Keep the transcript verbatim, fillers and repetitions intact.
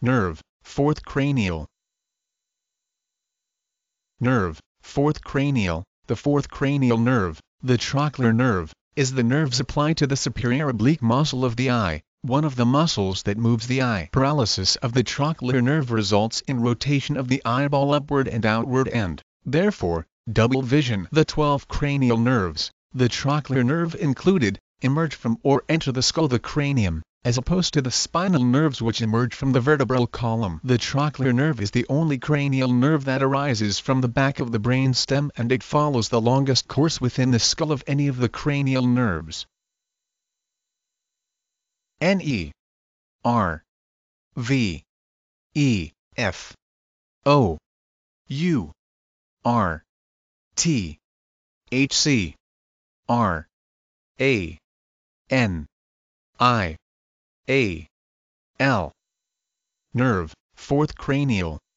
Nerve, fourth cranial. Nerve, fourth cranial. The fourth cranial nerve, the trochlear nerve, is the nerve supplied to the superior oblique muscle of the eye, one of the muscles that moves the eye. Paralysis of the trochlear nerve results in rotation of the eyeball upward and outward and, therefore, double vision. The twelve cranial nerves, the trochlear nerve included, emerge from or enter the skull, the cranium, as opposed to the spinal nerves which emerge from the vertebral column. The trochlear nerve is the only cranial nerve that arises from the back of the brain stem, and it follows the longest course within the skull of any of the cranial nerves. N E R V E F O U R T H C R A N I A L. Nerve, fourth cranial.